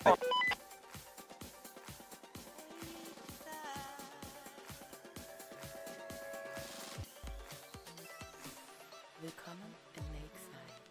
Willkommen in Lakeside.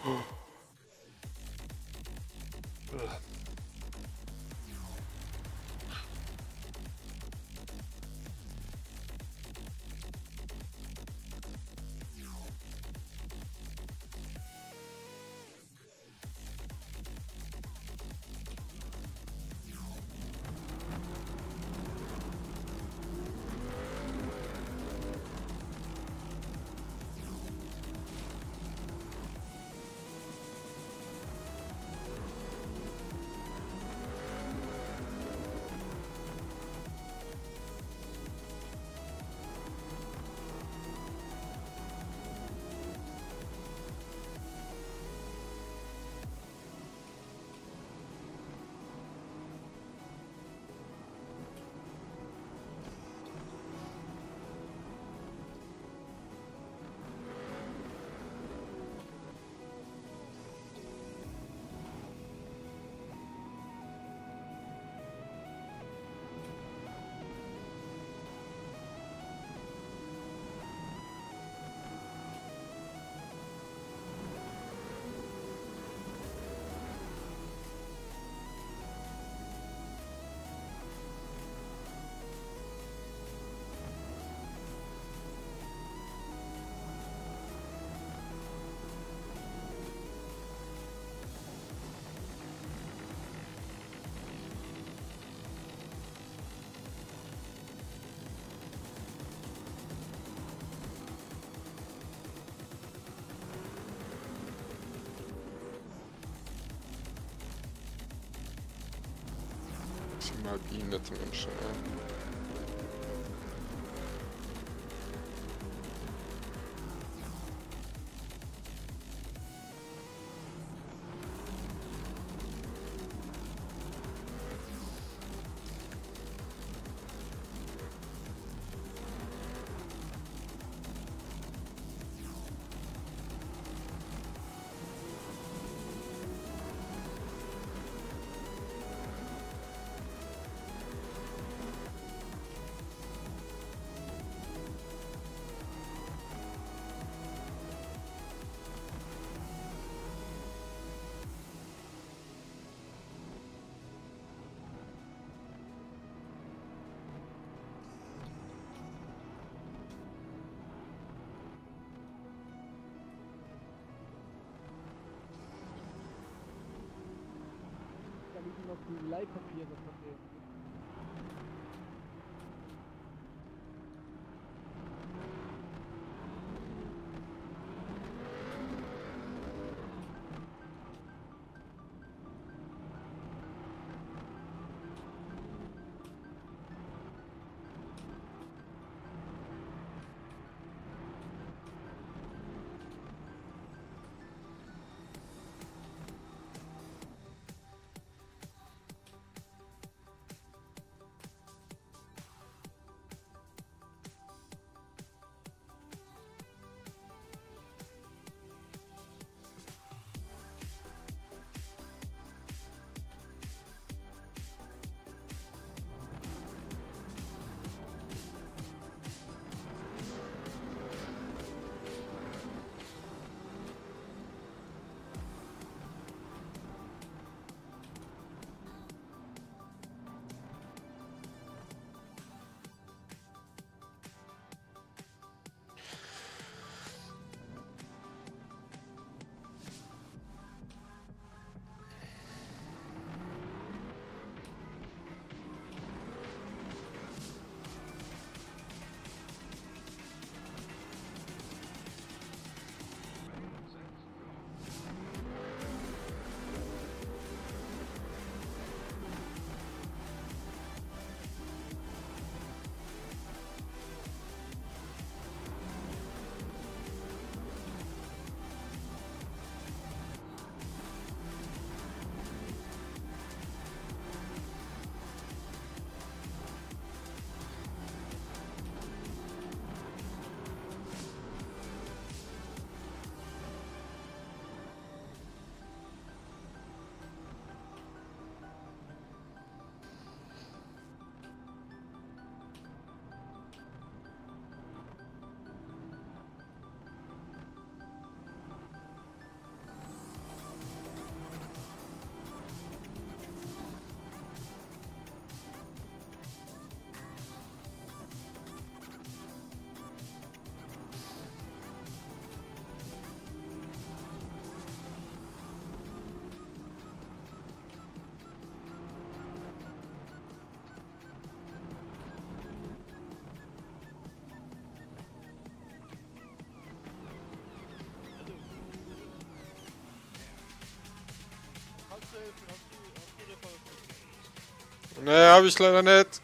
Magine tym lepsze, nie? Da liegen noch die Leihpapiere von dem. Nee, hab ich leider nicht.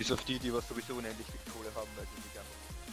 Bis auf die, die was sowieso unendlich viel Kohle haben, weil die nicht einfach.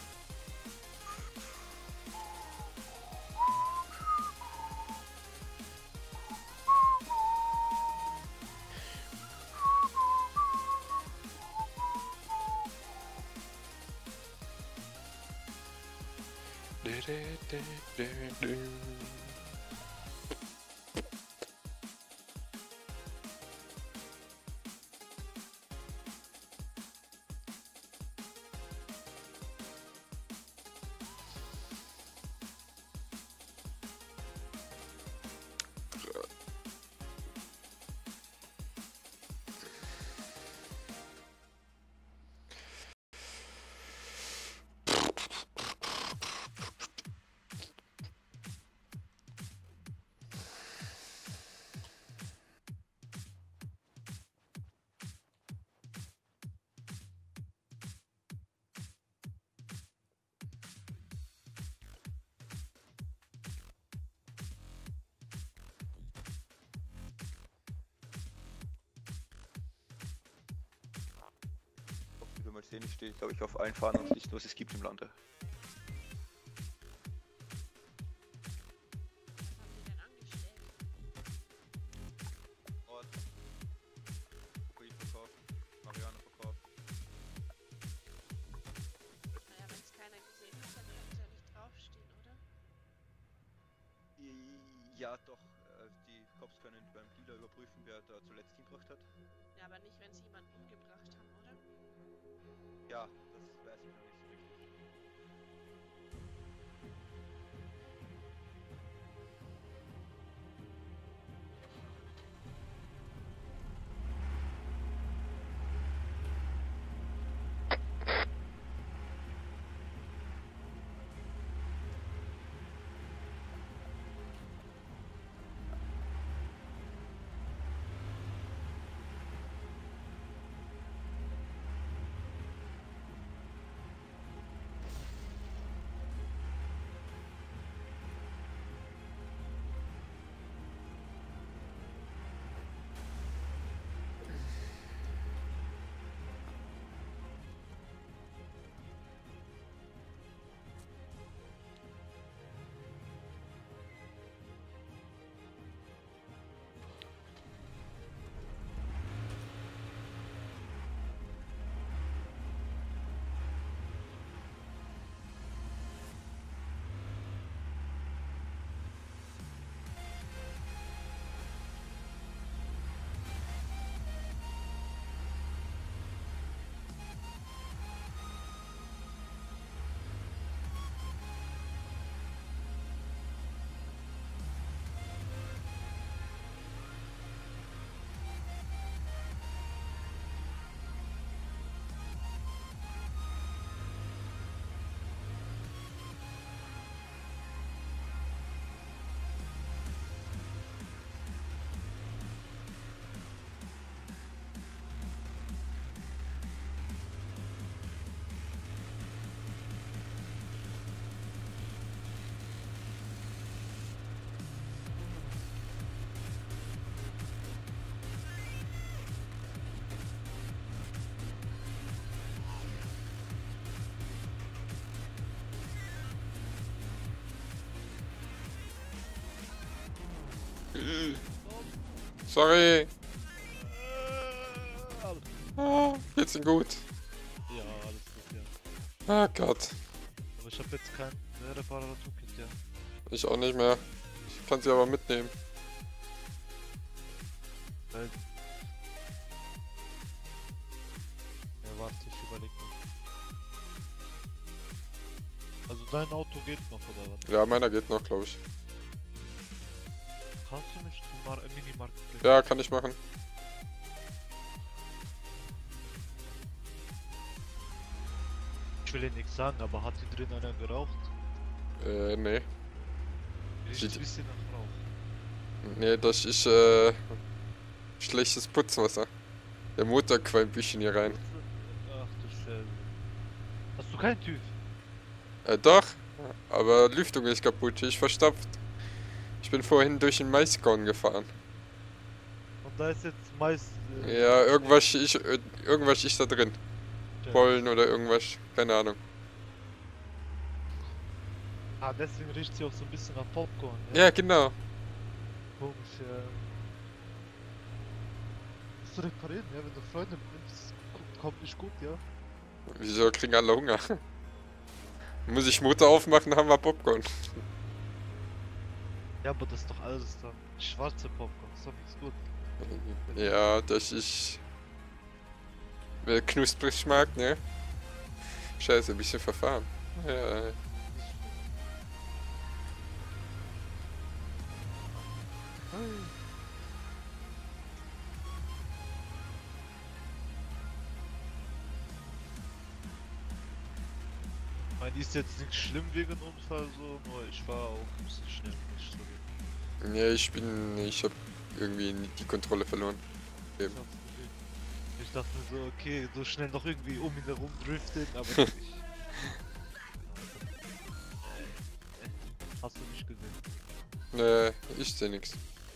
Wie du mal sehen, ich stehe, glaube ich, auf allen Fahnen und nicht, was es gibt im Lande. Ort, Kokain verkaufen, Marihuana verkaufen. Naja, wenn es keiner gesehen hat, dann kann es ja nicht draufstehen, oder? Ja, doch. Die Cops können beim Dealer überprüfen, wer da zuletzt hingebracht hat. Ja, aber nicht, wenn sie jemanden umgebracht haben, oder? Ja, das weiß ich noch nicht so richtig. Sorry. Alles Geht's Ihnen gut? Ja, alles gut, ja. Ah Gott. Aber ich habe jetzt kein Reparaturkit, ja. Ich auch nicht mehr. Ich kann sie aber mitnehmen. Weil... Ja, warte, ich überleg noch. Also dein Auto geht noch, oder was? Ja, meiner geht noch, glaube ich. Kannst du mich zum Minimarkt bringen? Ja, kann ich machen. Ich will dir nichts sagen, aber hat hier drin einer geraucht? Nee. Riecht Sieht- ein bisschen nach Rauch. Nee, das ist, schlechtes Putzwasser. Der Motor qualmt ein bisschen hier rein. Ach du Scheiße. Hast du keinen TÜV? Doch. Aber Lüftung ist kaputt, die ist verstopft. Ich bin vorhin durch den Maiskorn gefahren. Und da ist jetzt meist... Ja, irgendwas ist da drin. wollen oder irgendwas. Keine Ahnung. Ah, deswegen riecht sie auch so ein bisschen nach Popcorn. Ja, genau. Komisch, ja. Musst du reparieren, ja? Wenn du Freunde nimmst, kommt nicht gut, ja? Wieso kriegen alle Hunger? Muss ich Motor aufmachen, haben wir Popcorn. Ja, aber das ist doch alles dann schwarze Popcorn, ist doch nichts gut. Ja, das ist... Wer knusprig mag, ne? Scheiße, ein bisschen verfahren. Ja, Ich meine, ist jetzt nichts schlimm wegen Unfall so, nur ich war auch ein bisschen schnell nicht so gut. ja, ich hab irgendwie die Kontrolle verloren. Ich hab's gesehen. Ich dachte mir so, okay, so schnell noch irgendwie um ihn herum driften, aber nicht. Hast du nicht gesehen? Ich seh nix.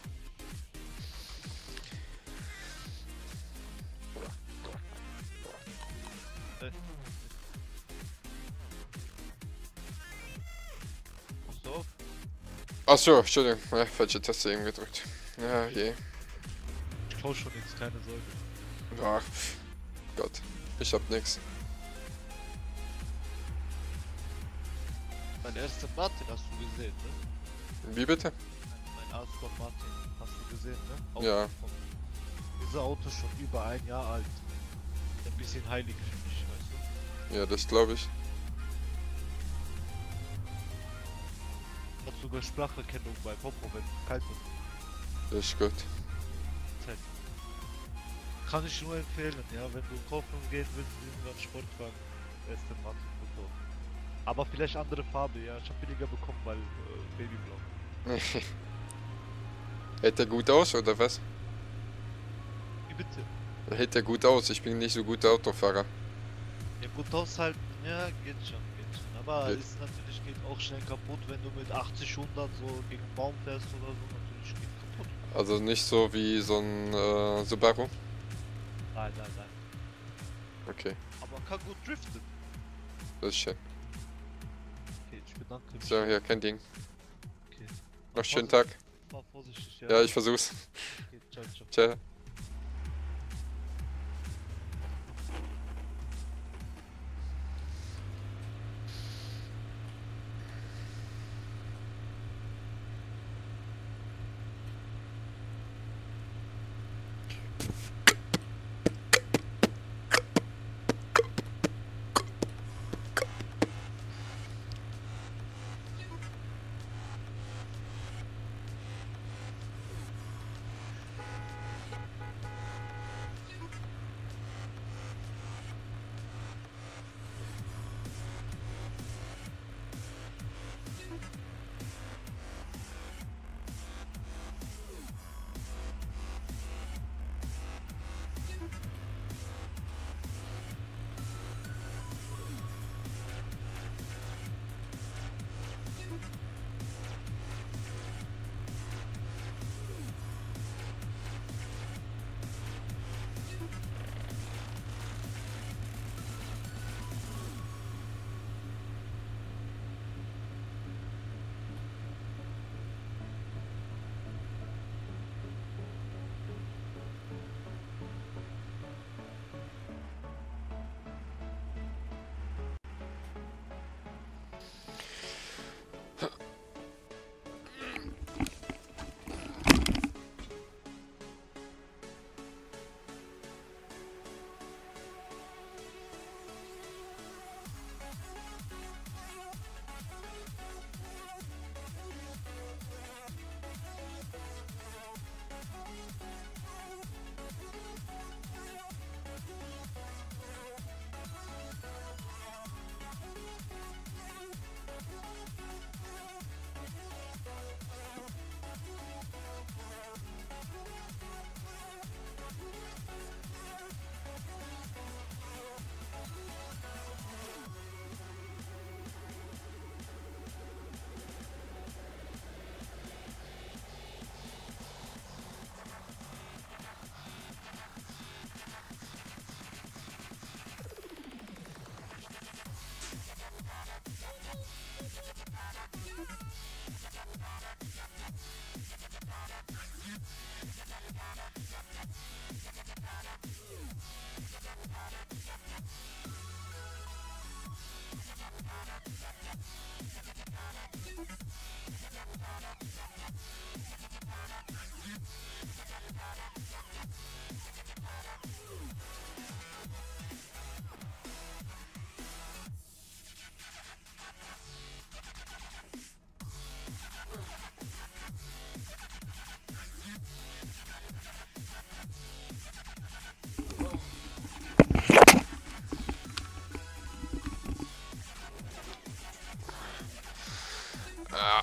Pass auf. Achso, Entschuldigung, ja, falsche Taste eben gedrückt. Ja, je. Ich klau schon jetzt, keine Sorge. Ach, pff, Gott, ich hab nix. Mein erster Martin hast du gesehen, ne? Wie bitte? Mein Aston Martin hast du gesehen, ne? Ja. Dieser Auto ist schon über ein Jahr alt. Ein bisschen heilig für mich, weißt Ja, das glaube ich. du? Hat sogar Spracherkennung bei Popo, wenn es kalt wird. Das ist gut. Zeit. Kann ich nur empfehlen, ja, wenn du kaufen gehen willst, irgendwann Sportwagen, Aston Martin Motor. Aber vielleicht andere Farbe, ja. Ich hab billiger bekommen, weil Babyblau. Hält der gut aus, oder was? Wie bitte? Hält der gut aus, ich bin nicht so guter Autofahrer. Ja gut aushalten, ja, geht schon, geht schon. Aber Geht. ist natürlich geht auch schnell kaputt, wenn du mit 80, 100 so gegen einen Baum fährst oder so, natürlich geht kaputt. Also nicht so wie so ein Subaru. Nein, nein, nein. Okay, Aber kann gut driften. das ist schön. Okay, ich bedanke mich. So, ja, kein Ding. Okay. Noch schönen Tag. Fahr vorsichtig, ja. Ja, ich versuch's. Okay, ciao, ciao. Ciao. Ah.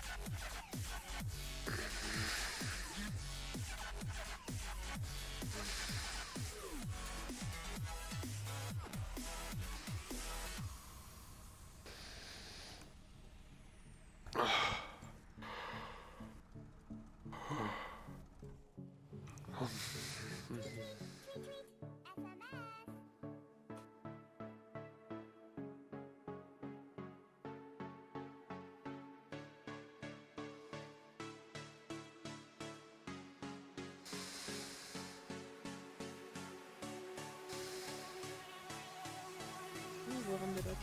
Wo haben wir das?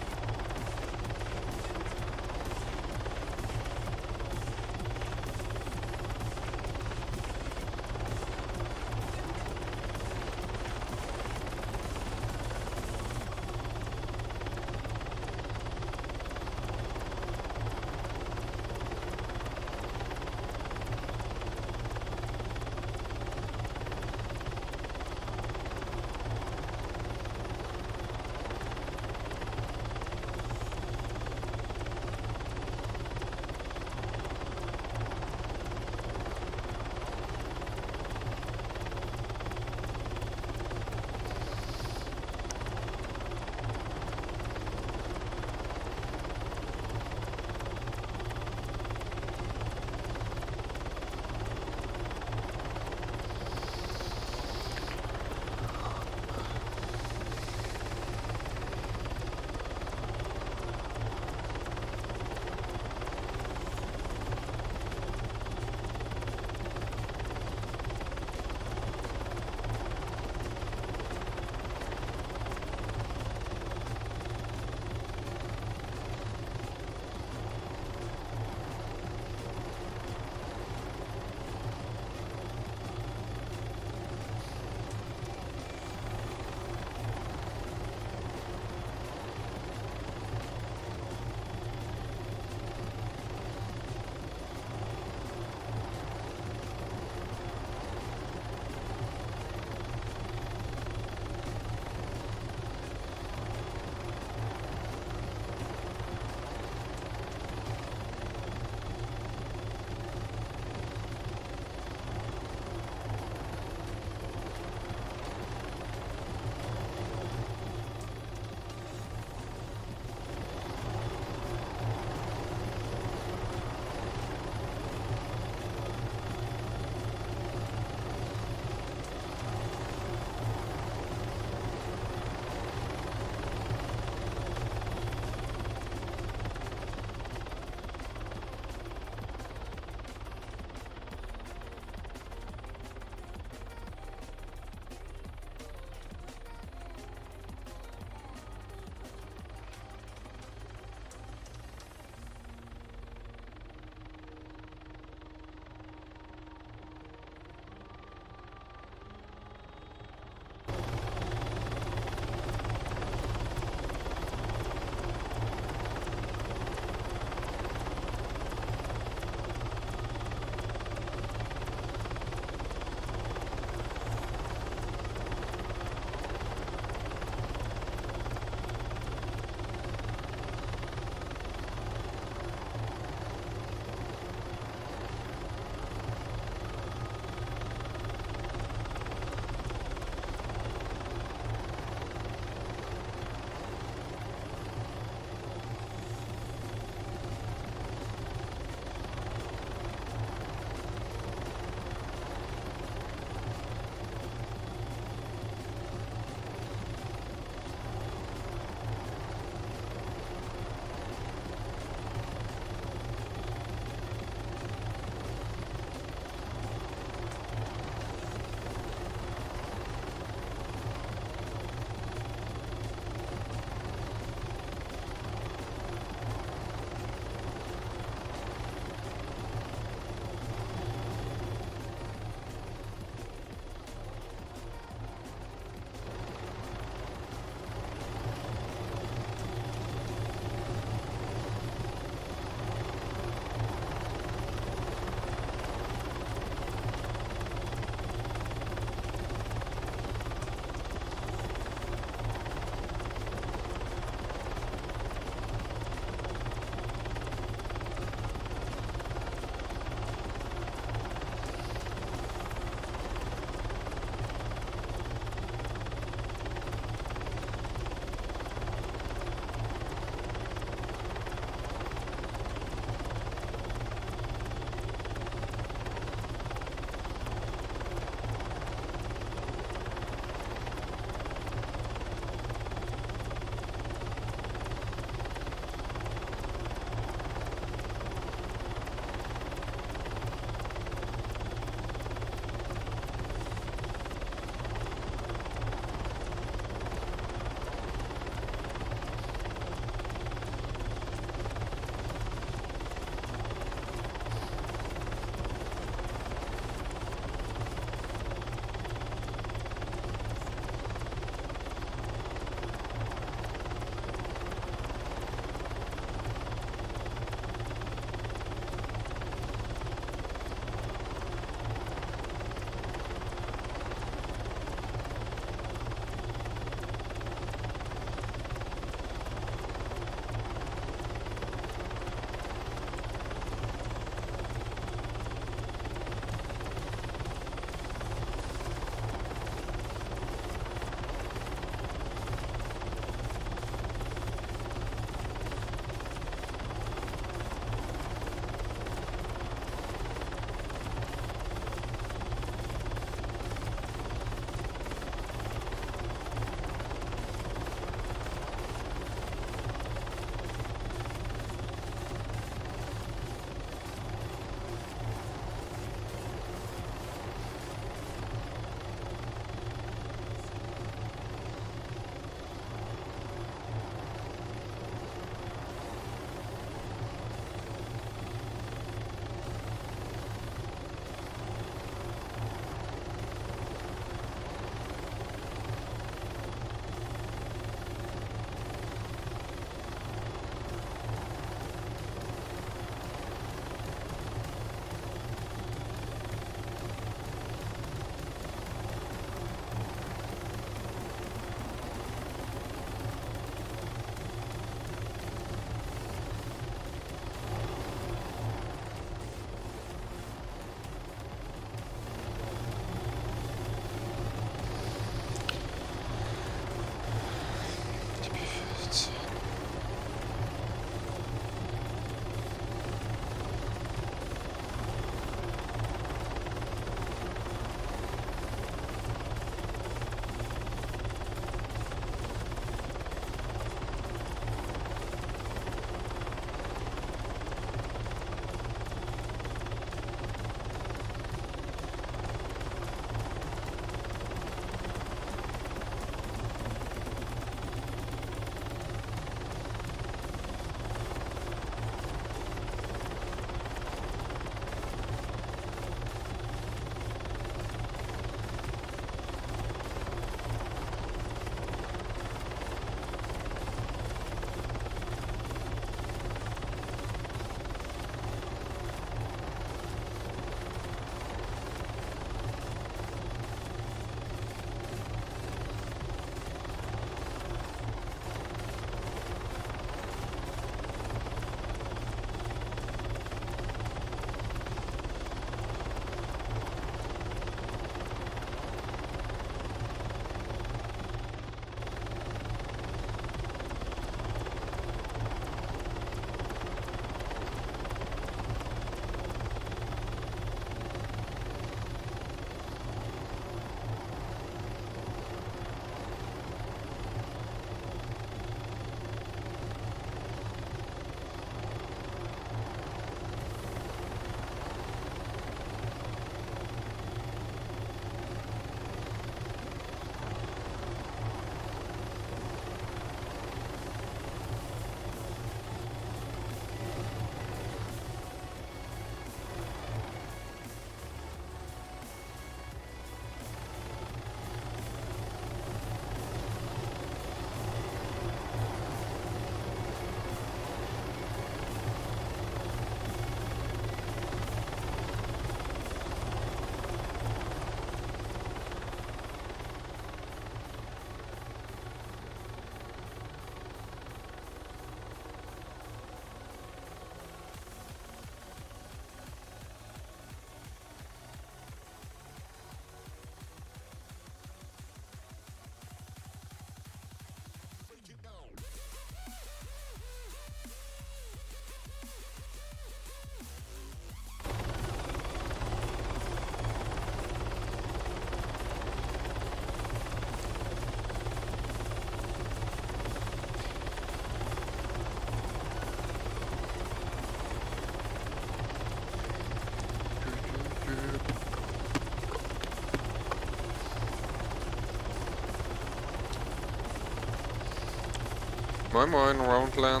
Moin Moin, Roundland.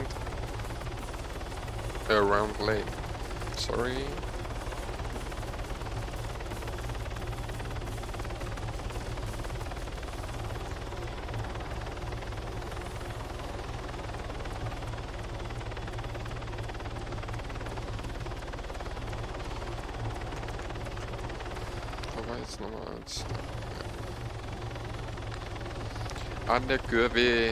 Round Lane. Sorry. Wo war jetzt Nummer 1? An der Kurve.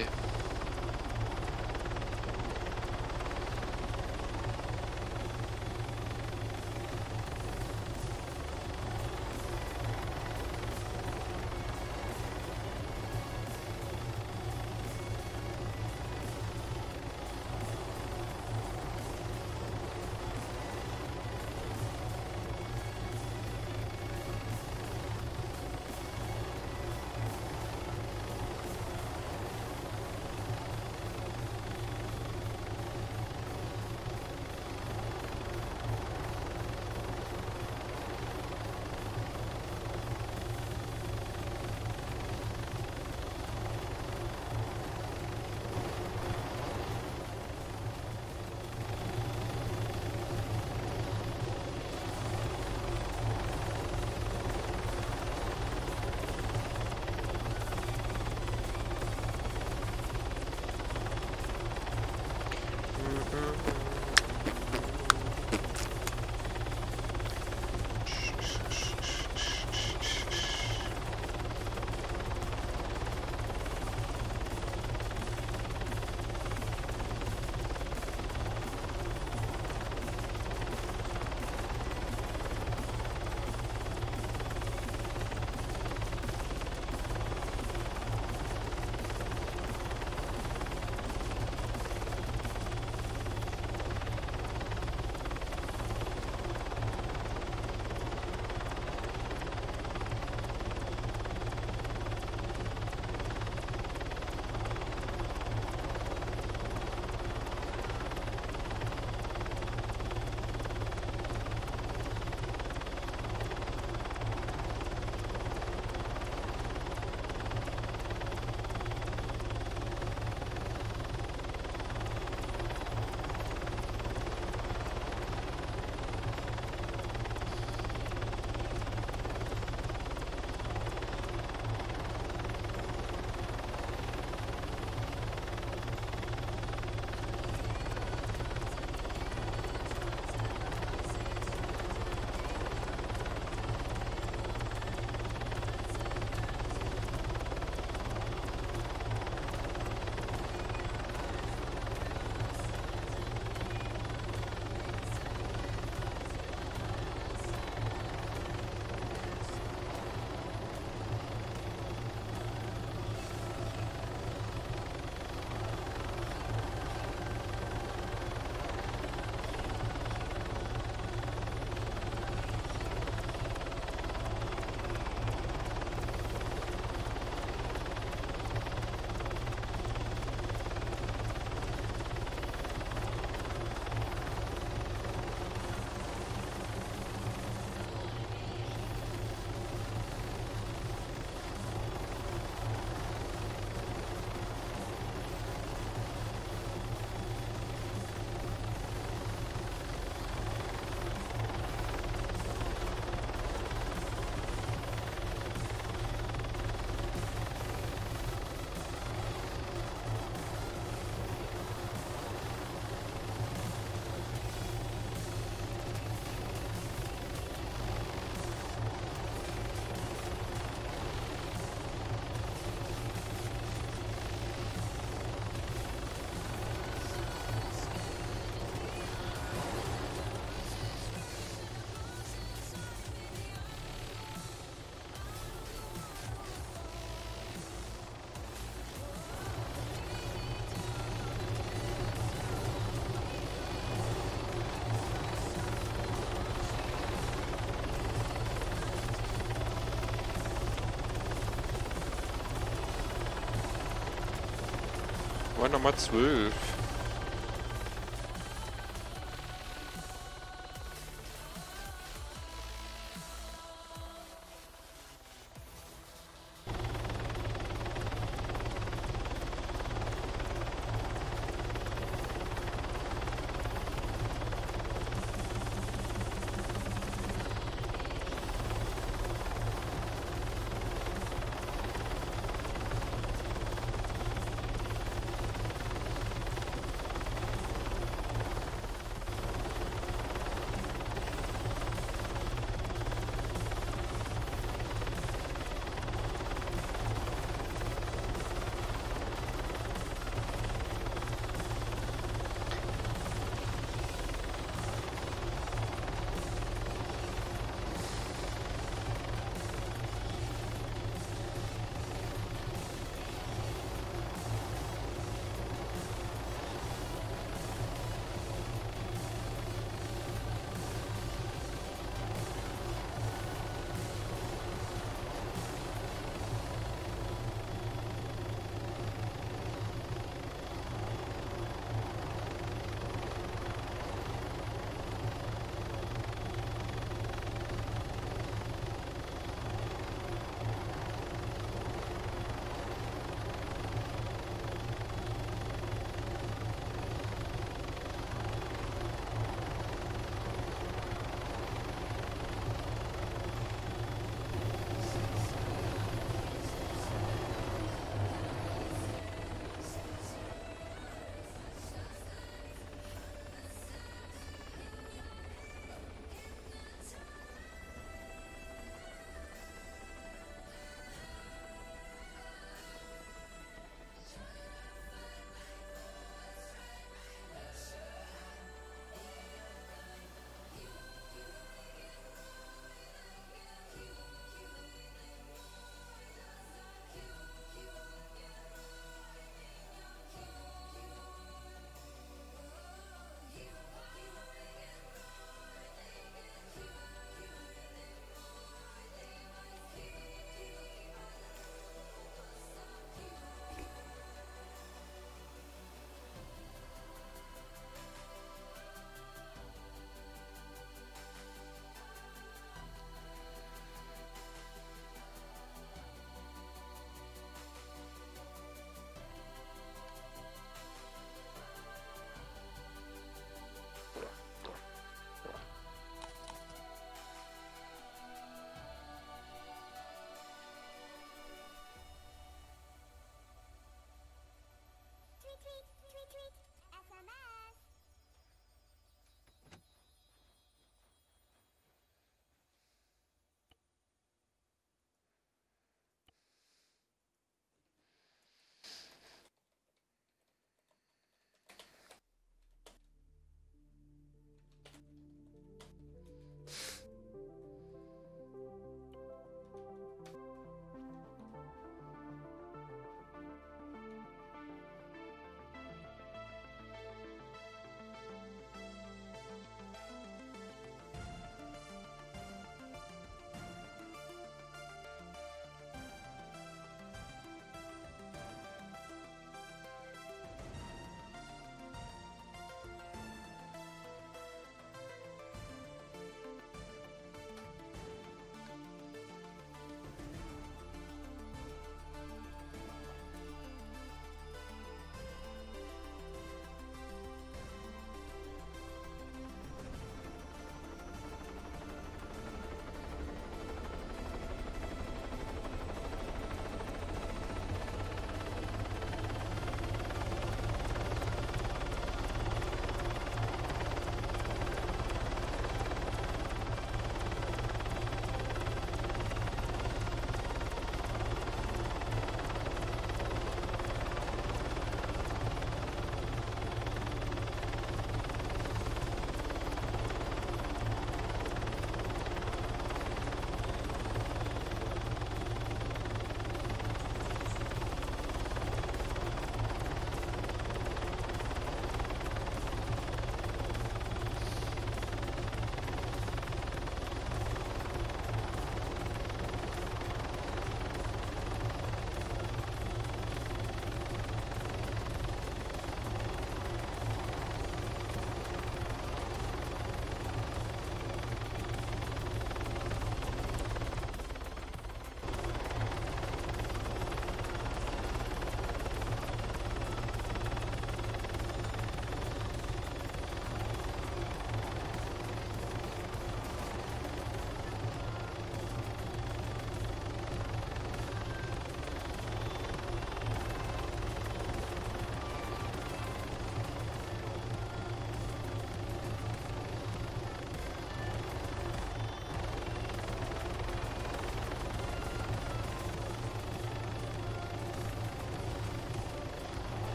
War Nummer 12.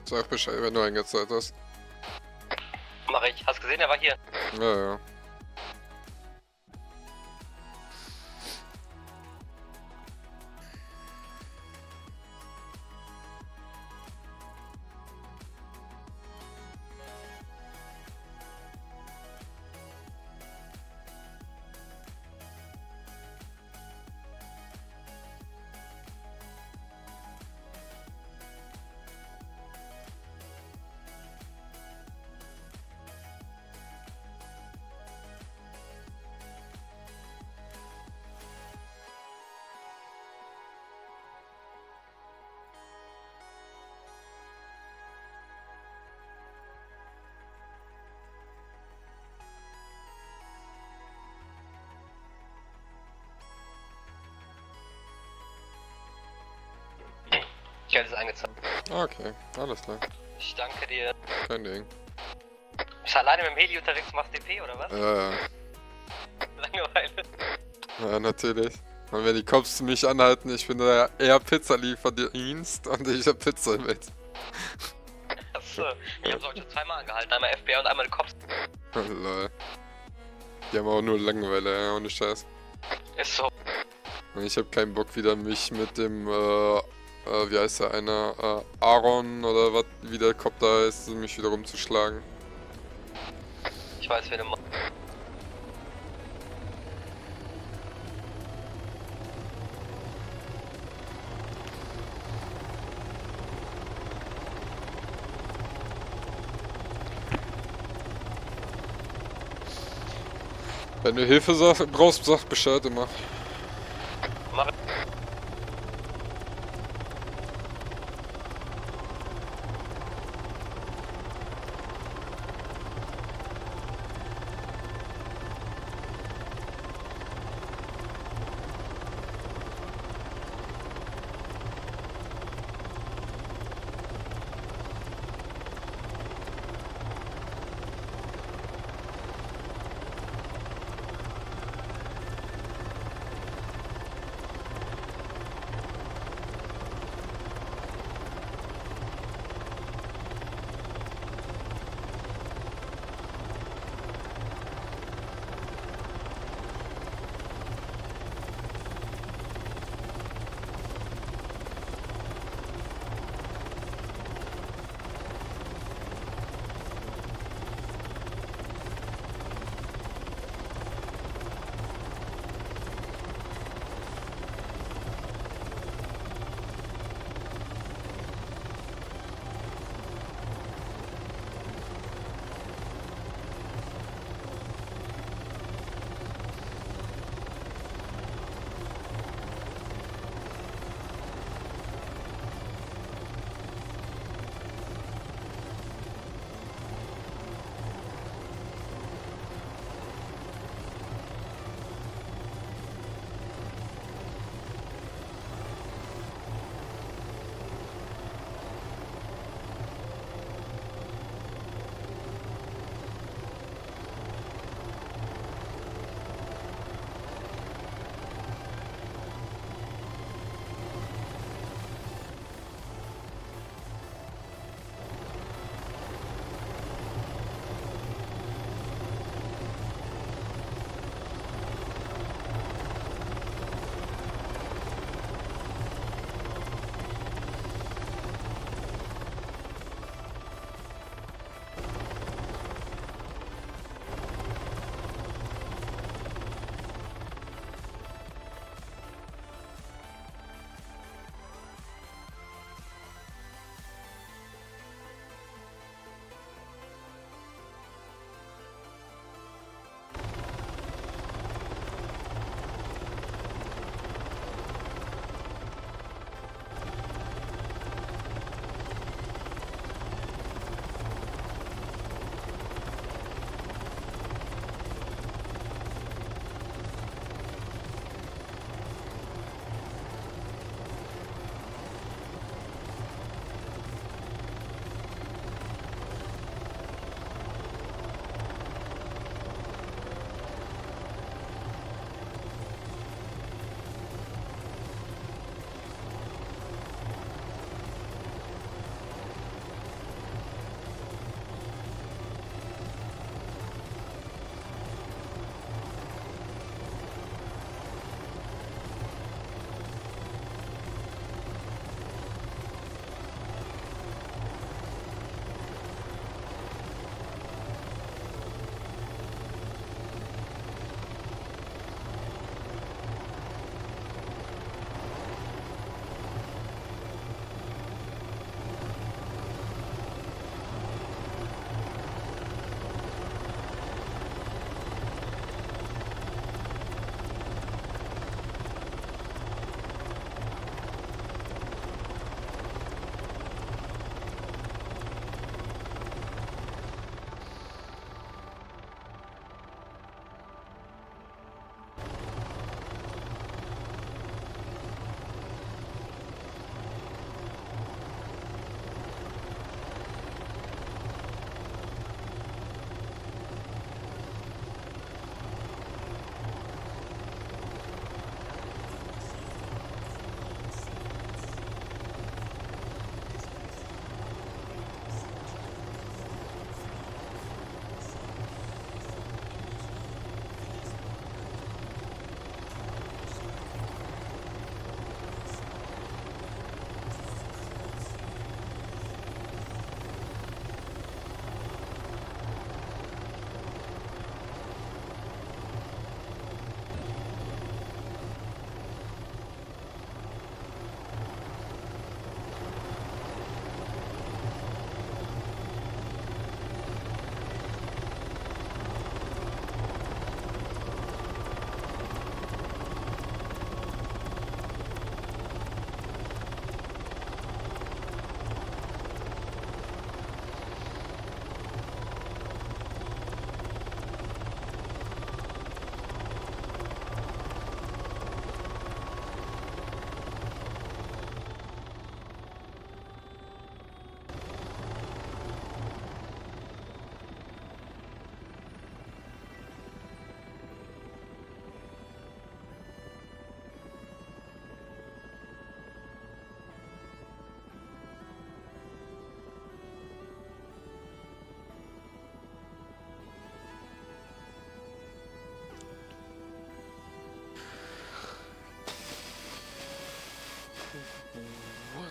Sag Bescheid, wenn du eingezahlt hast. Mach ich. Hast gesehen, er war hier. Ja, ja. Geld ist eingezahlt. Okay, alles klar. Ich danke dir. Kein Ding. Bist du alleine mit dem Heli unterwegs, machst DP oder was? Ja, ja. Langeweile. Ja, natürlich. Und wenn die Cops mich anhalten, ich bin da eher Pizzalieferdienst und ich hab Pizza mit. Achso, ich hab's heute schon zweimal angehalten, einmal FBI und einmal die Cops. Lol. Die haben auch nur Langeweile, ja, ohne Scheiß. Ist so. Und ich hab keinen Bock wieder mich mit dem, wie heißt der einer, Aaron oder was, wie der Cop da ist, mich wieder rumzuschlagen. Ich weiß, wen du machst. Wenn du Hilfe brauchst, sag Bescheid immer. Mach.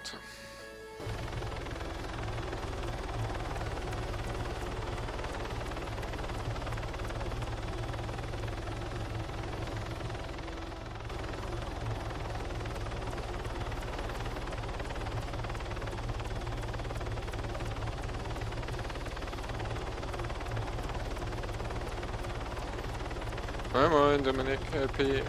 Alter. Moin moin, Dominik, LP.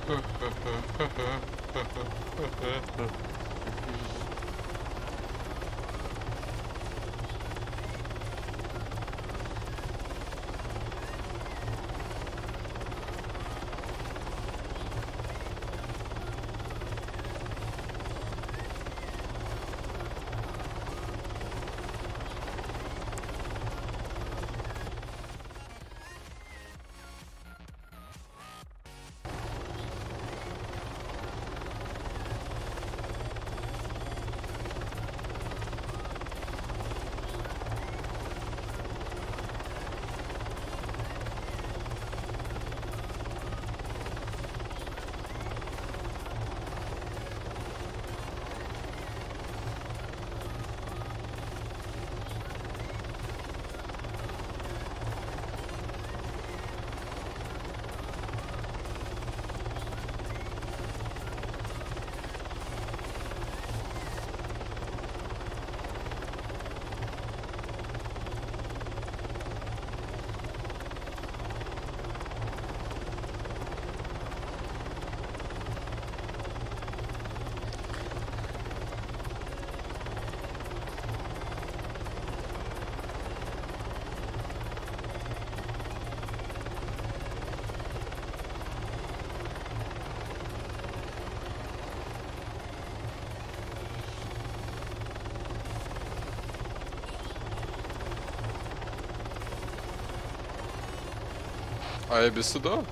Ei, bist du da?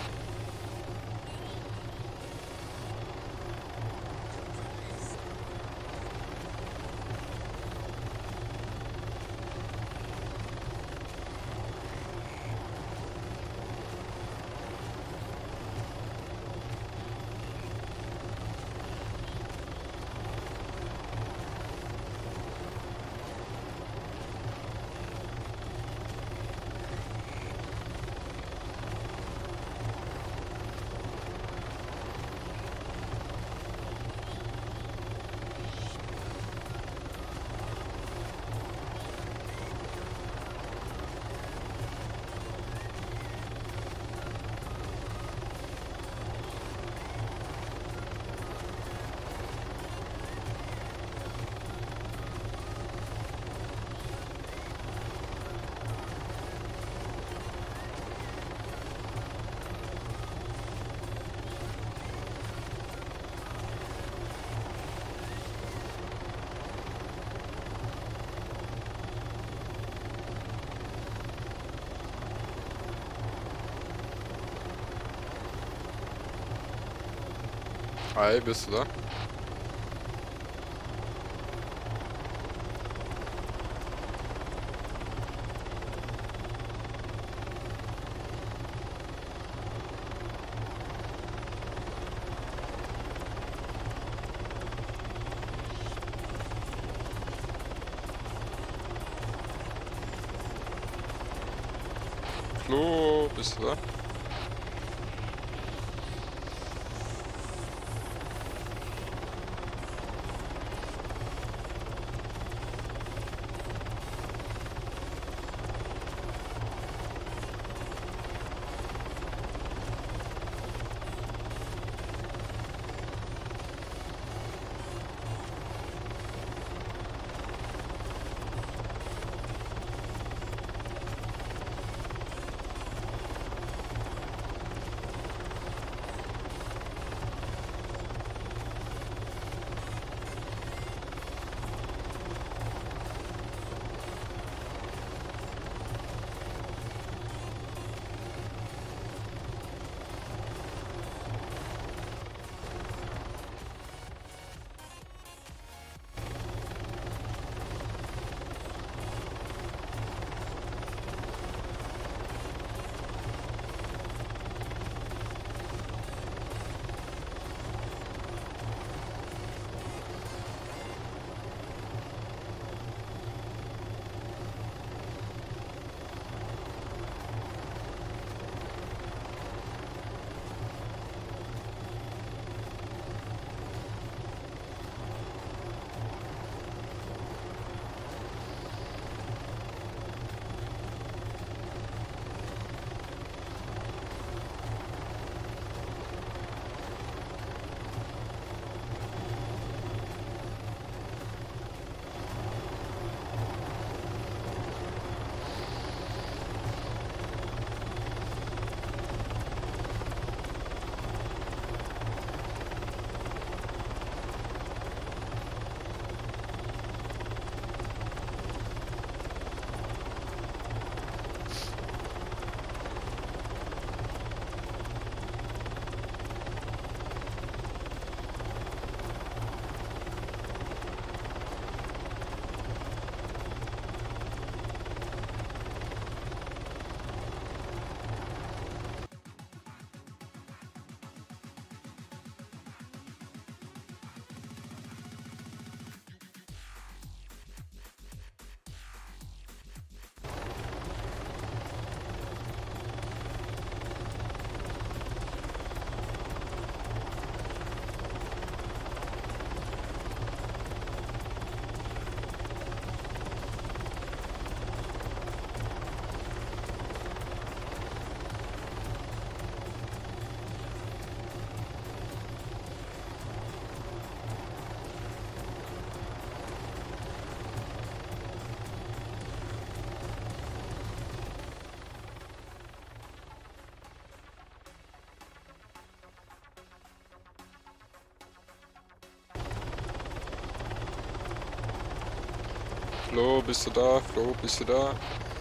Ei, bist du da? Flo, bist du da? Flo, bist du da? Flo, bist du da?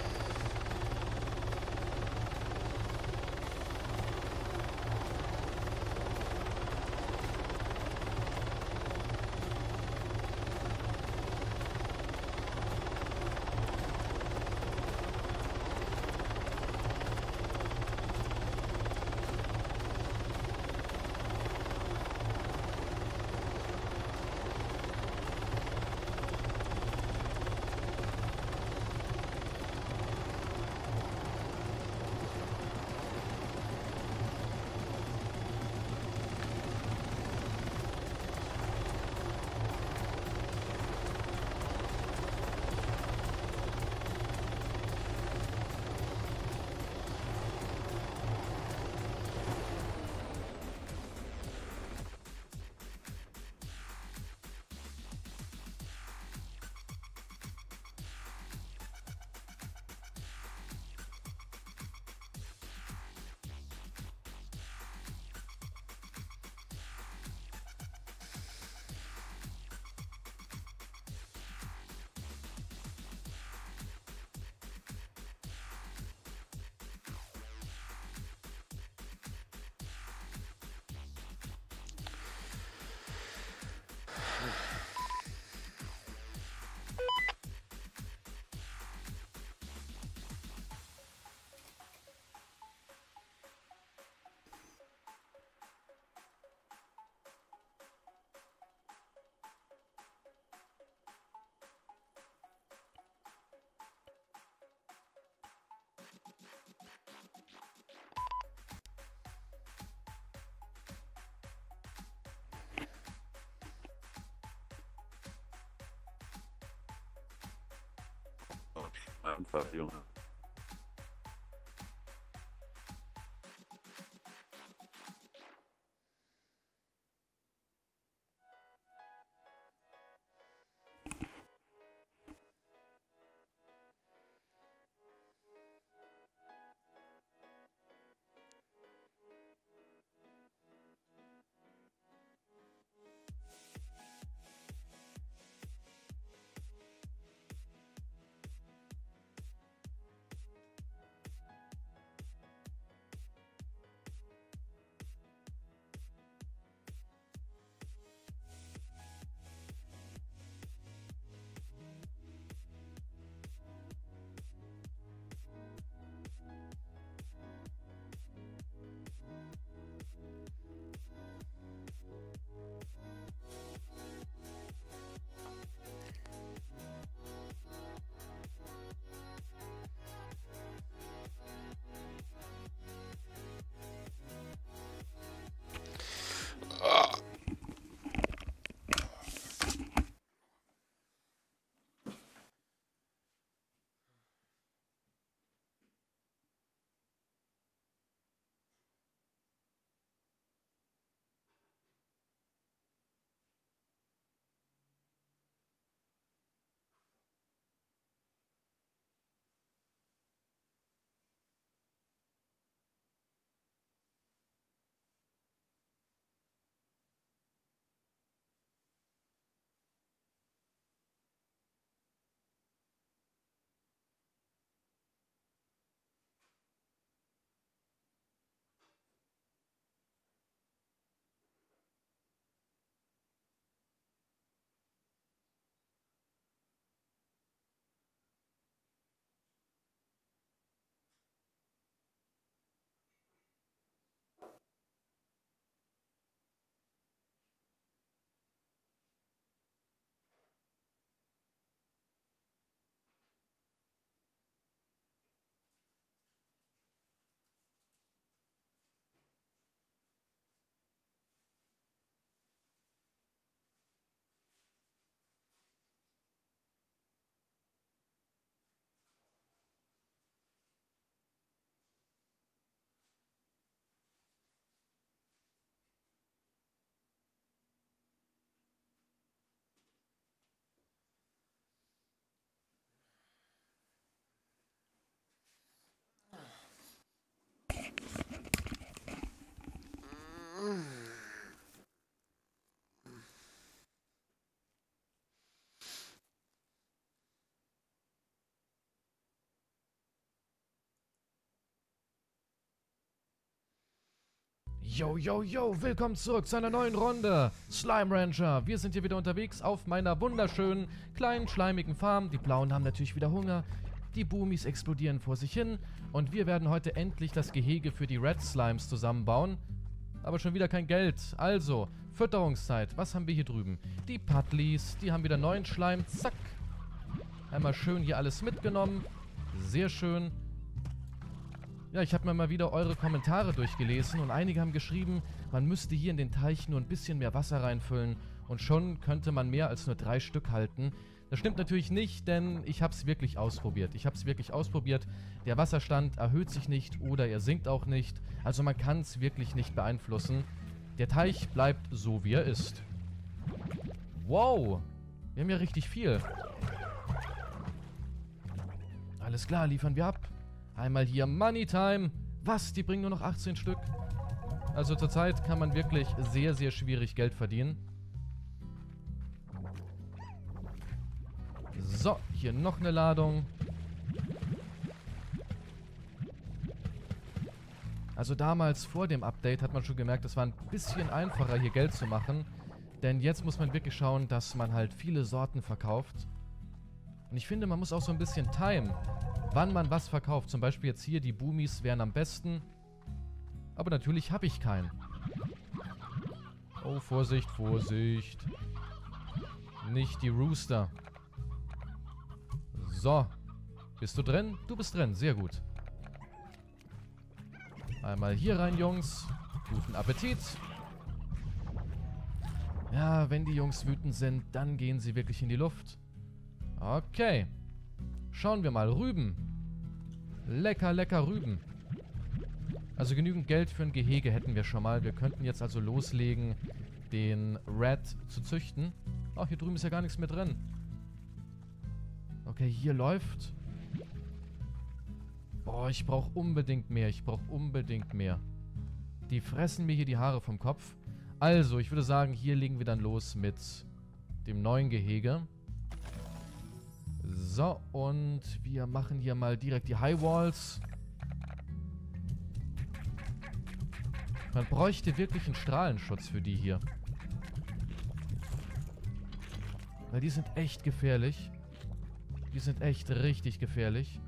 Einfach, Junge. Yo, yo, yo, willkommen zurück zu einer neuen Runde Slime Rancher. Wir sind hier wieder unterwegs auf meiner wunderschönen, kleinen, schleimigen Farm. Die Blauen haben natürlich wieder Hunger, die Boomies explodieren vor sich hin und wir werden heute endlich das Gehege für die Red Slimes zusammenbauen. Aber schon wieder kein Geld. Also, Fütterungszeit. Was haben wir hier drüben? Die Puddlies, die haben wieder neuen Schleim. Zack. Einmal schön hier alles mitgenommen. Sehr schön. Ja, ich habe mir mal wieder eure Kommentare durchgelesen und einige haben geschrieben, man müsste hier in den Teich nur ein bisschen mehr Wasser reinfüllen und schon könnte man mehr als nur 3 Stück halten. Das stimmt natürlich nicht, denn ich habe es wirklich ausprobiert. Der Wasserstand erhöht sich nicht oder er sinkt auch nicht. Also man kann es wirklich nicht beeinflussen. Der Teich bleibt so, wie er ist. Wow, wir haben ja richtig viel. Alles klar, liefern wir ab. Einmal hier Money Time. Was? Die bringen nur noch 18 Stück? Also zurzeit kann man wirklich sehr, sehr schwierig Geld verdienen. So, hier noch eine Ladung. Also damals vor dem Update hat man schon gemerkt, es war ein bisschen einfacher hier Geld zu machen. Denn jetzt muss man wirklich schauen, dass man halt viele Sorten verkauft. Und ich finde, man muss auch so ein bisschen timen, wann man was verkauft. Zum Beispiel jetzt hier, die Boomies wären am besten. Aber natürlich habe ich keinen. Oh, Vorsicht, Vorsicht. Nicht die Rooster. So. Bist du drin? Du bist drin, sehr gut. Einmal hier rein, Jungs. Guten Appetit. Ja, wenn die Jungs wütend sind, dann gehen sie wirklich in die Luft. Okay. Schauen wir mal. Rüben. Lecker, lecker Rüben. Also genügend Geld für ein Gehege hätten wir schon mal. Wir könnten jetzt also loslegen, den Red zu züchten. Ach, hier drüben ist ja gar nichts mehr drin. Okay, hier läuft. Boah, ich brauche unbedingt mehr. Die fressen mir hier die Haare vom Kopf. Also, ich würde sagen, hier legen wir dann los mit dem neuen Gehege. So, und wir machen hier mal direkt die High Walls. Man bräuchte wirklich einen Strahlenschutz für die hier. Weil die sind echt gefährlich. Die sind echt richtig gefährlich.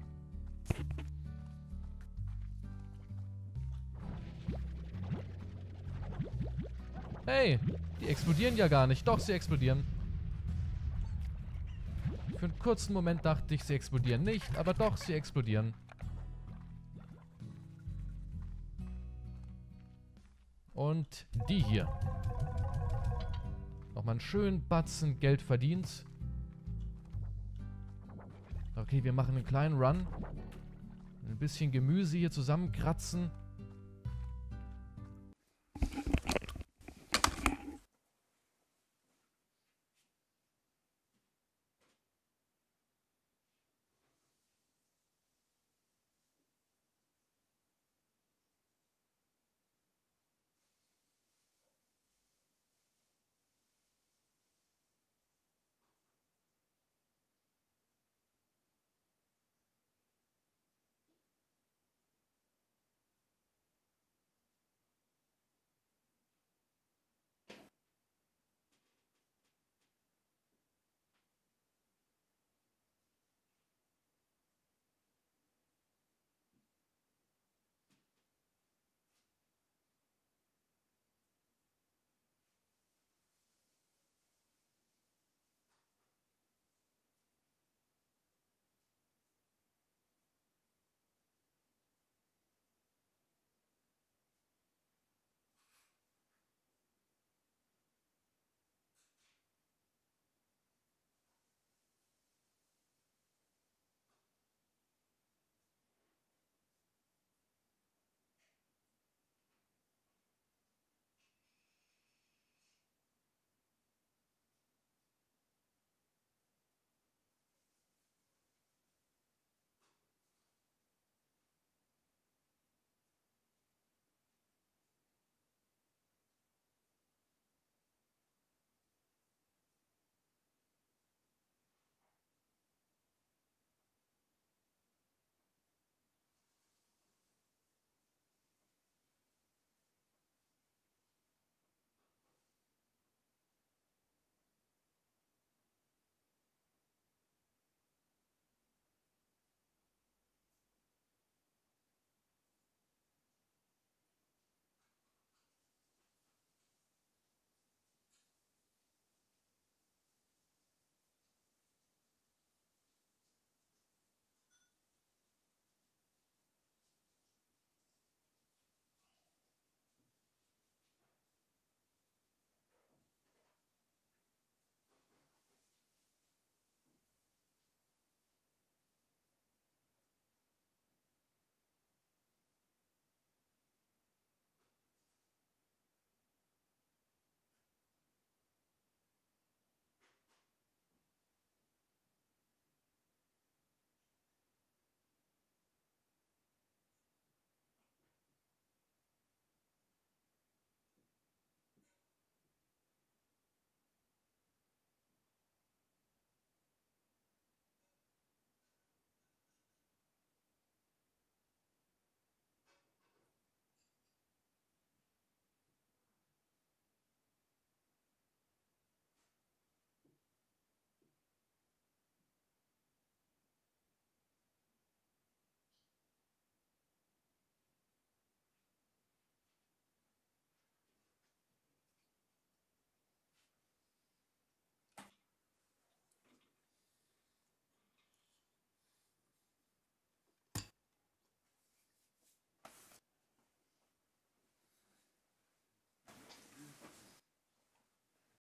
Hey, die explodieren ja gar nicht. Doch, sie explodieren. Für einen kurzen Moment dachte ich, sie explodieren nicht, aber doch, sie explodieren. Und die hier. Nochmal einen schönen Batzen Geld verdient. Okay, wir machen einen kleinen Run. Ein bisschen Gemüse hier zusammenkratzen.